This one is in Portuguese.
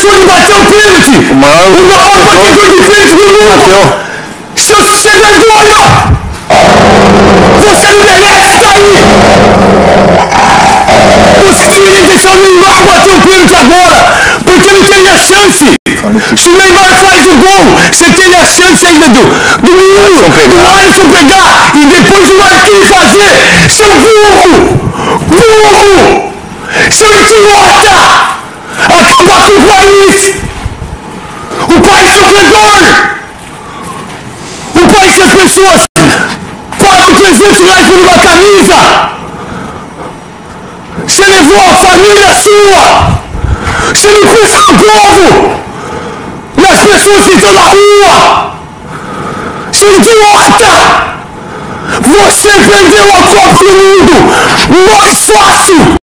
de bater o pênalti. O maior batedor de pênalti do mundo. Seu vergonha! Você não merece estar aí! Você deveria deixar o Neymar bater o pênalti agora, porque não teria chance. Se o Neymar faz o gol, você teria a chance ainda do Alisson pegar e depois o Arthur fazer. Seu burro! Burro! Seu idiota! Acabar com o país! O país sofredor! O país que as pessoas pagam R$300 por uma camisa! Você levou a família sua! Você não pensa no povo! Nas pessoas que estão na rua! Seu idiota! Você perdeu a Copa do Mundo mais fácil